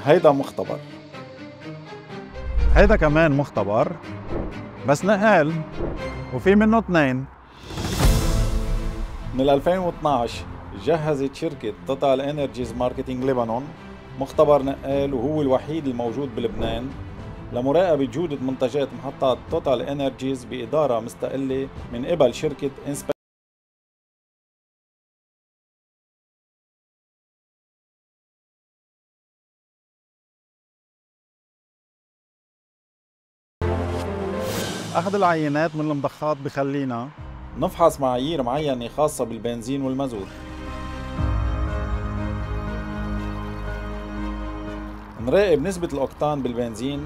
هيدا مختبر. هيدا كمان مختبر بس نقال وفي منه 2. من 2012 جهزت شركة توتال انرجيز ماركتينج لبنان مختبر نقال، وهو الوحيد الموجود بلبنان لمراقبة جودة منتجات محطات توتال انرجيز بإدارة مستقلة من قبل شركة أخذ العينات من المضخات بخلينا نفحص معايير معينة خاصة بالبنزين والمازوت، نراقب نسبة الأوكتان بالبنزين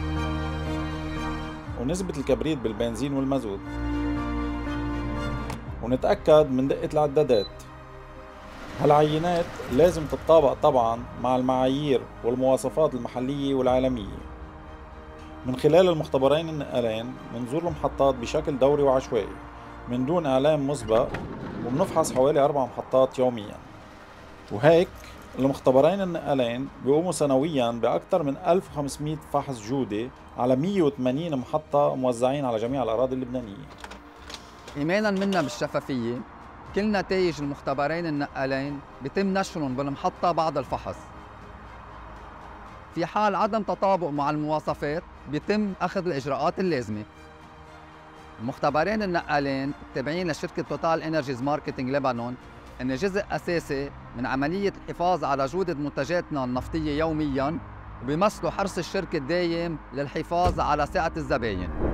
ونسبة الكبريت بالبنزين والمازوت، ونتأكد من دقة العدادات. هالعينات لازم تتطابق طبعا مع المعايير والمواصفات المحلية والعالمية. من خلال المختبرين النقالين منزور المحطات بشكل دوري وعشوائي من دون إعلام مسبق، وبنفحص حوالي 4 محطات يوميا. وهيك المختبرين النقالين بيقوموا سنويا بأكثر من 1500 فحص جودة على 180 محطة موزعين على جميع الأراضي اللبنانية. إيمانا منا بالشفافية، كل نتائج المختبرين النقالين بيتم نشرهم بالمحطة بعد الفحص. في حال عدم تطابق مع المواصفات بيتم أخذ الإجراءات اللازمة. المختبرين النقالين التابعين لشركة توتال انرجيز ماركتينج لبنان هن جزء أساسي من عملية الحفاظ على جودة منتجاتنا النفطية يومياً، وبيمثلوا حرص الشركة الدايم للحفاظ على سعة الزباين.